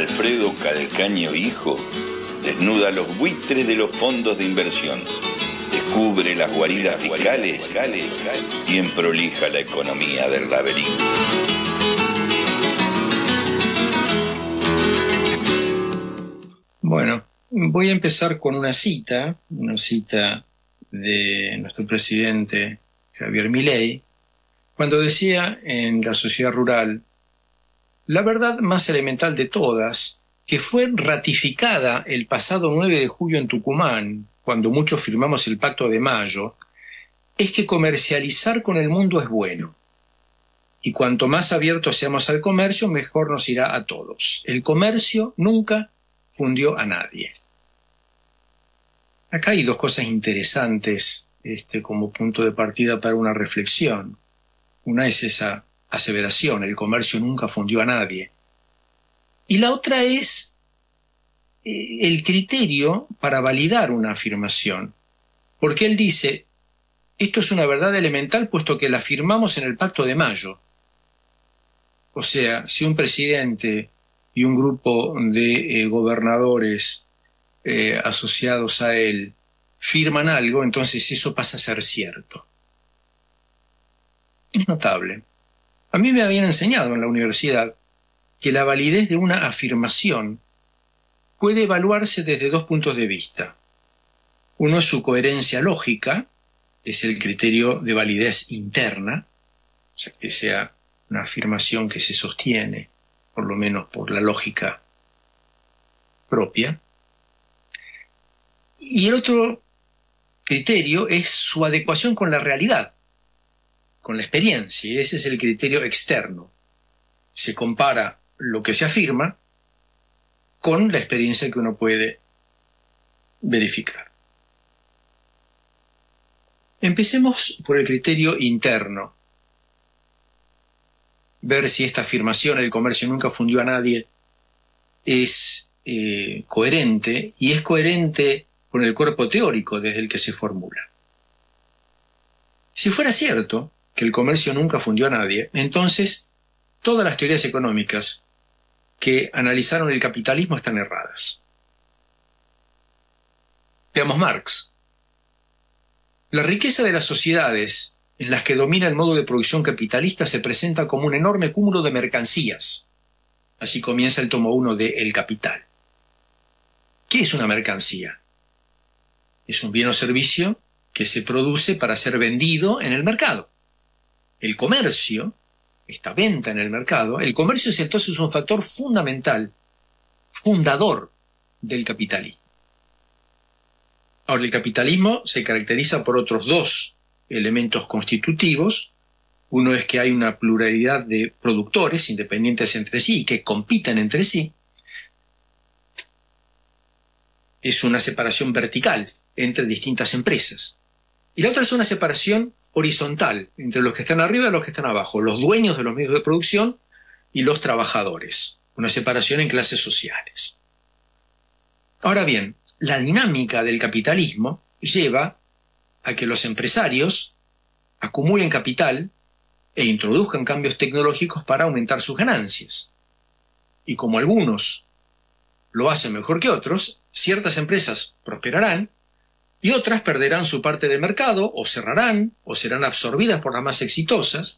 Alfredo Calcaño hijo desnuda los buitres de los fondos de inversión, descubre las guaridas fiscales y emprolija la economía del laberinto. Bueno, voy a empezar con una cita de nuestro presidente Javier Milei, cuando decía en La Sociedad Rural: la verdad más elemental de todas, que fue ratificada el pasado 9 de julio en Tucumán, cuando muchos firmamos el Pacto de Mayo, es que comercializar con el mundo es bueno. Y cuanto más abiertos seamos al comercio, mejor nos irá a todos. El comercio nunca fundió a nadie. Acá hay dos cosas interesantes como punto de partida para una reflexión. Una es esa aseveración: el comercio nunca fundió a nadie. Y la otra es el criterio para validar una afirmación. Porque él dice: esto es una verdad elemental puesto que la firmamos en el Pacto de Mayo. O sea, si un presidente y un grupo de gobernadores asociados a él firman algo, entonces eso pasa a ser cierto. Es notable. A mí me habían enseñado en la universidad que la validez de una afirmación puede evaluarse desde dos puntos de vista. Uno es su coherencia lógica, es el criterio de validez interna, o sea, que sea una afirmación que se sostiene, por lo menos por la lógica propia. Y el otro criterio es su adecuación con la realidad, con la experiencia. Ese es el criterio externo. Se compara lo que se afirma con la experiencia que uno puede verificar. Empecemos por el criterio interno. Ver si esta afirmación, el comercio nunca fundió a nadie, es coherente, y es coherente con el cuerpo teórico desde el que se formula. Si fuera cierto que el comercio nunca fundió a nadie, entonces todas las teorías económicas que analizaron el capitalismo están erradas. Veamos Marx. La riqueza de las sociedades en las que domina el modo de producción capitalista se presenta como un enorme cúmulo de mercancías. Así comienza el tomo 1 de El Capital. ¿Qué es una mercancía? Es un bien o servicio que se produce para ser vendido en el mercado. El comercio, esta venta en el mercado, el comercio es entonces un factor fundamental, fundador del capitalismo. Ahora, el capitalismo se caracteriza por otros dos elementos constitutivos. Uno es que hay una pluralidad de productores independientes entre sí y que compiten entre sí. Es una separación vertical entre distintas empresas. Y la otra es una separación horizontal entre los que están arriba y los que están abajo, los dueños de los medios de producción y los trabajadores. Una separación en clases sociales. Ahora bien, la dinámica del capitalismo lleva a que los empresarios acumulen capital e introduzcan cambios tecnológicos para aumentar sus ganancias. Y como algunos lo hacen mejor que otros, ciertas empresas prosperarán y otras perderán su parte de mercado, o cerrarán, o serán absorbidas por las más exitosas.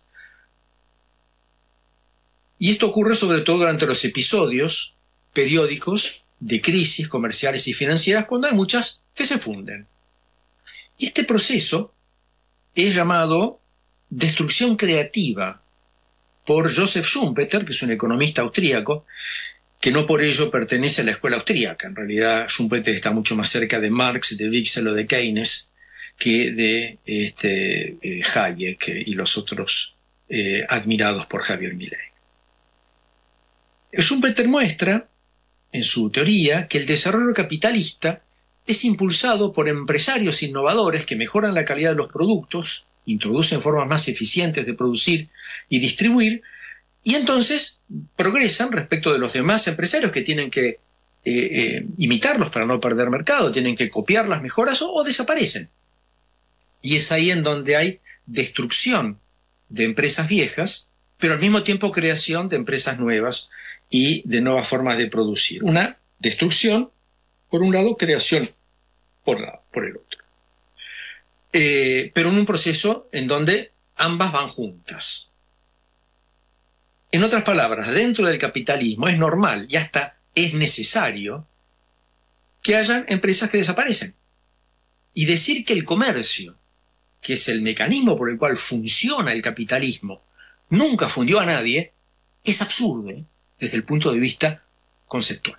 Y esto ocurre sobre todo durante los episodios periódicos de crisis comerciales y financieras, cuando hay muchas que se funden. Y este proceso es llamado destrucción creativa por Joseph Schumpeter, que es un economista austríaco, que no por ello pertenece a la escuela austríaca. En realidad, Schumpeter está mucho más cerca de Marx, de Wiesel o de Keynes que de Hayek y los otros admirados por Javier Milei. Schumpeter muestra, en su teoría, que el desarrollo capitalista es impulsado por empresarios innovadores que mejoran la calidad de los productos, introducen formas más eficientes de producir y distribuir, y entonces progresan respecto de los demás empresarios que tienen que imitarlos para no perder mercado, tienen que copiar las mejoras o desaparecen. Y es ahí en donde hay destrucción de empresas viejas, pero al mismo tiempo creación de empresas nuevas y de nuevas formas de producir. Una destrucción por un lado, creación por el otro. Pero en un proceso en donde ambas van juntas. En otras palabras, dentro del capitalismo es normal y hasta es necesario que hayan empresas que desaparecen. Y decir que el comercio, que es el mecanismo por el cual funciona el capitalismo, nunca fundió a nadie, es absurdo, desde el punto de vista conceptual.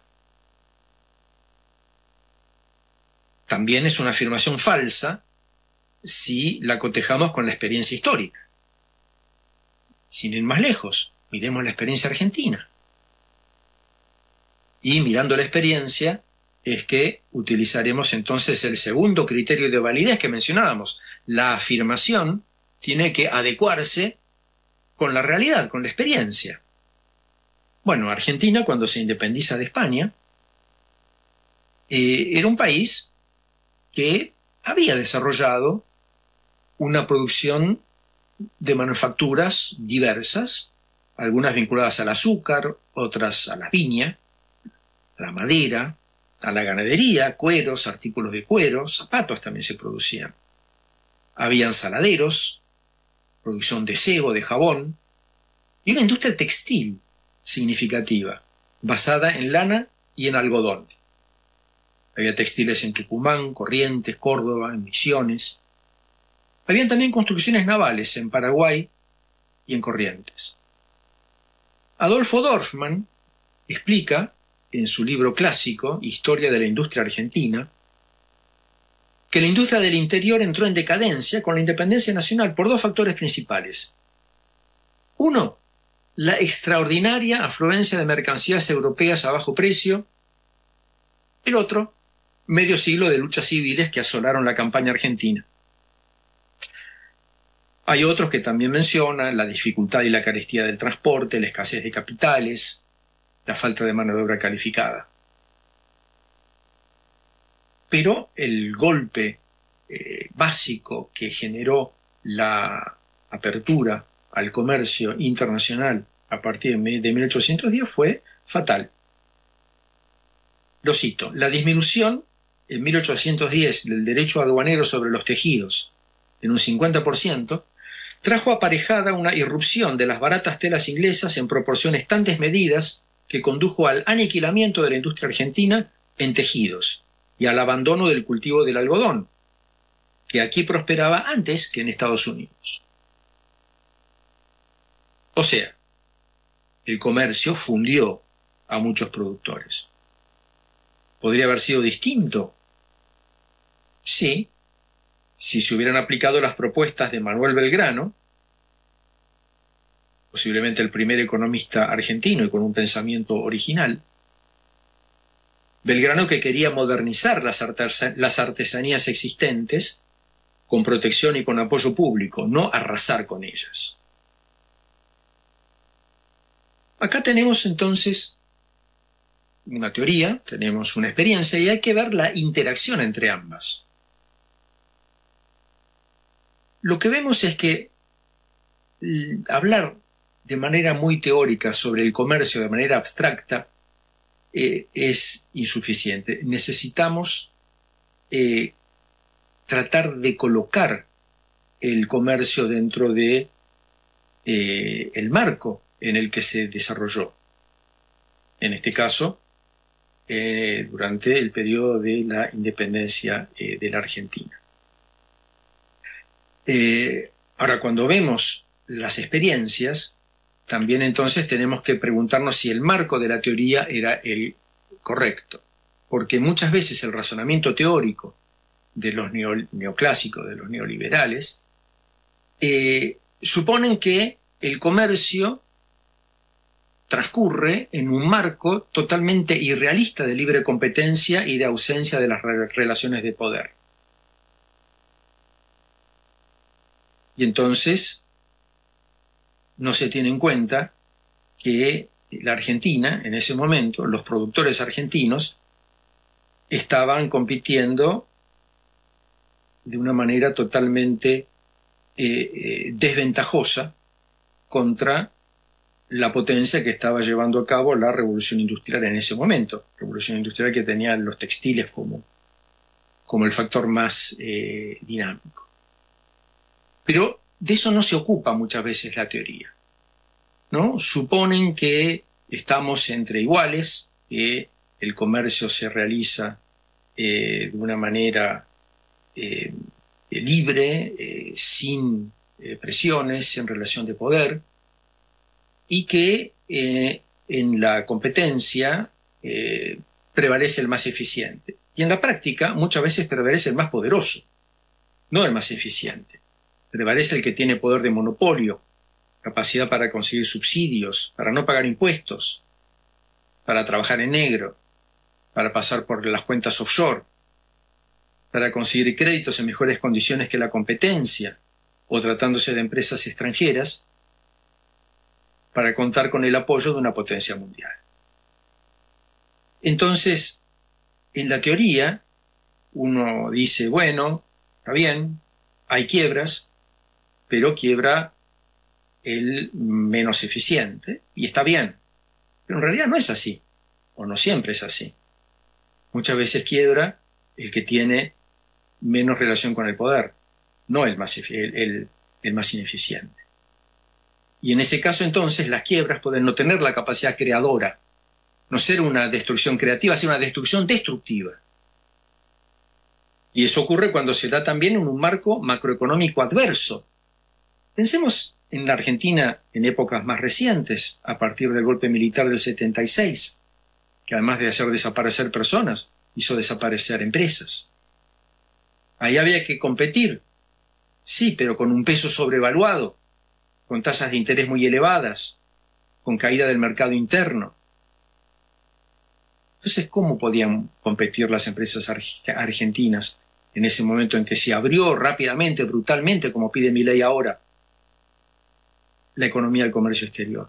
También es una afirmación falsa si la cotejamos con la experiencia histórica. Sin ir más lejos, miremos la experiencia argentina. Y mirando la experiencia es que utilizaremos entonces el segundo criterio de validez que mencionábamos. La afirmación tiene que adecuarse con la realidad, con la experiencia. Bueno, Argentina, cuando se independiza de España, era un país que había desarrollado una producción de manufacturas diversas, algunas vinculadas al azúcar, otras a la viña, a la madera, a la ganadería, cueros, artículos de cuero, zapatos también se producían. Habían saladeros, producción de sebo, de jabón, y una industria textil significativa, basada en lana y en algodón. Había textiles en Tucumán, Corrientes, Córdoba, en Misiones. Habían también construcciones navales en Paraguay y en Corrientes. Adolfo Dorfman explica en su libro clásico, Historia de la Industria Argentina, que la industria del interior entró en decadencia con la independencia nacional por dos factores principales. Uno, la extraordinaria afluencia de mercancías europeas a bajo precio. El otro, medio siglo de luchas civiles que asolaron la campaña argentina. Hay otros que también mencionan la dificultad y la carestía del transporte, la escasez de capitales, la falta de mano de obra calificada. Pero el golpe básico que generó la apertura al comercio internacional a partir de 1810 fue fatal. Lo cito: la disminución en 1810 del derecho aduanero sobre los tejidos en un 50%, trajo aparejada una irrupción de las baratas telas inglesas en proporciones tan desmedidas que condujo al aniquilamiento de la industria argentina en tejidos y al abandono del cultivo del algodón, que aquí prosperaba antes que en Estados Unidos. O sea, el comercio fundió a muchos productores. ¿Podría haber sido distinto? Sí, si se hubieran aplicado las propuestas de Manuel Belgrano, posiblemente el primer economista argentino y con un pensamiento original. Belgrano, que quería modernizar las artesanías existentes con protección y con apoyo público, no arrasar con ellas. Acá tenemos entonces una teoría, tenemos una experiencia y hay que ver la interacción entre ambas. Lo que vemos es que hablar de manera muy teórica sobre el comercio de manera abstracta es insuficiente. Necesitamos tratar de colocar el comercio dentro de el marco en el que se desarrolló. En este caso, durante el periodo de la independencia de la Argentina. Ahora, cuando vemos las experiencias, también entonces tenemos que preguntarnos si el marco de la teoría era el correcto, porque muchas veces el razonamiento teórico de los neoclásicos, de los neoliberales, suponen que el comercio transcurre en un marco totalmente irrealista de libre competencia y de ausencia de las relaciones de poder. Y entonces no se tiene en cuenta que la Argentina, en ese momento, los productores argentinos estaban compitiendo de una manera totalmente desventajosa contra la potencia que estaba llevando a cabo la revolución industrial en ese momento. Revolución industrial que tenía los textiles como el factor más dinámico. Pero de eso no se ocupa muchas veces la teoría, ¿no? Suponen que estamos entre iguales, que el comercio se realiza de una manera libre, sin presiones, sin relación de poder, y que en la competencia prevalece el más eficiente. Y en la práctica muchas veces prevalece el más poderoso, no el más eficiente. Prevalece el que tiene poder de monopolio, capacidad para conseguir subsidios, para no pagar impuestos, para trabajar en negro, para pasar por las cuentas offshore, para conseguir créditos en mejores condiciones que la competencia, o tratándose de empresas extranjeras, para contar con el apoyo de una potencia mundial. Entonces, en la teoría, uno dice, bueno, está bien, hay quiebras, pero quiebra el menos eficiente, y está bien. Pero en realidad no es así, o no siempre es así. Muchas veces quiebra el que tiene menos relación con el poder, no el más ineficiente. Y en ese caso entonces las quiebras pueden no tener la capacidad creadora, no ser una destrucción creativa, ser una destrucción destructiva. Y eso ocurre cuando se da también en un marco macroeconómico adverso. Pensemos en la Argentina en épocas más recientes, a partir del golpe militar del 76, que además de hacer desaparecer personas, hizo desaparecer empresas. Ahí había que competir, sí, pero con un peso sobrevaluado, con tasas de interés muy elevadas, con caída del mercado interno. Entonces, ¿cómo podían competir las empresas argentinas en ese momento en que se abrió rápidamente, brutalmente, como pide Milei ahora, la economía del comercio exterior?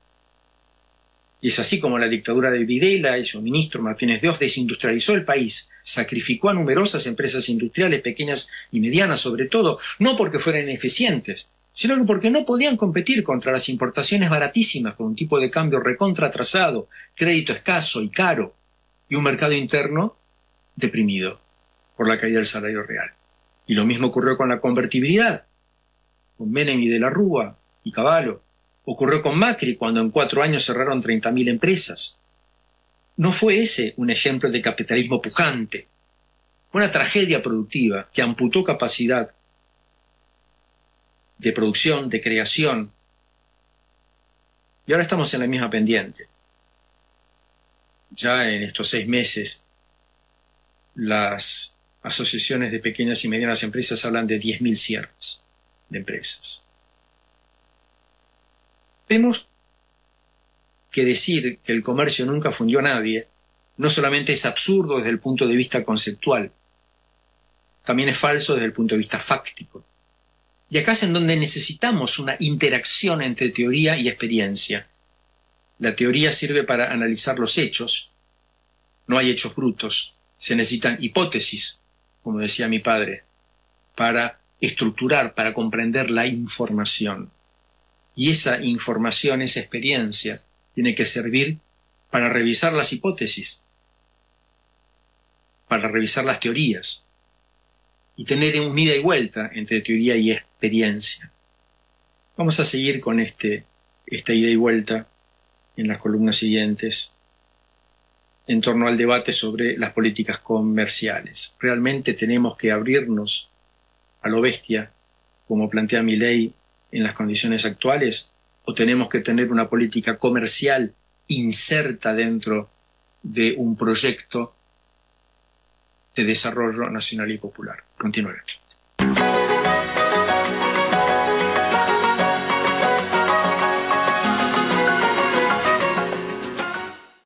Y es así como la dictadura de Videla y su ministro Martínez de Oz desindustrializó el país, sacrificó a numerosas empresas industriales, pequeñas y medianas sobre todo, no porque fueran ineficientes, sino que porque no podían competir contra las importaciones baratísimas con un tipo de cambio recontra atrasado, crédito escaso y caro, y un mercado interno deprimido por la caída del salario real. Y lo mismo ocurrió con la convertibilidad, con Menem y de la Rúa y Cavallo. Ocurrió con Macri cuando en 4 años cerraron 30.000 empresas. ¿No fue ese un ejemplo de capitalismo pujante? Fue una tragedia productiva que amputó capacidad de producción, de creación. Y ahora estamos en la misma pendiente. Ya en estos 6 meses, las asociaciones de pequeñas y medianas empresas hablan de 10.000 cierres de empresas. Vemos que decir que el comercio nunca fundió a nadie no solamente es absurdo desde el punto de vista conceptual, también es falso desde el punto de vista fáctico. Y acá es en donde necesitamos una interacción entre teoría y experiencia. La teoría sirve para analizar los hechos. No hay hechos brutos. Se necesitan hipótesis, como decía mi padre, para estructurar, para comprender la información. Y esa información, esa experiencia, tiene que servir para revisar las hipótesis, para revisar las teorías, y tener un ida y vuelta entre teoría y experiencia. Vamos a seguir con esta ida y vuelta en las columnas siguientes en torno al debate sobre las políticas comerciales. ¿Realmente tenemos que abrirnos a lo bestia, como plantea Milei, en las condiciones actuales? ¿O tenemos que tener una política comercial inserta dentro de un proyecto de desarrollo nacional y popular? Continuaremos.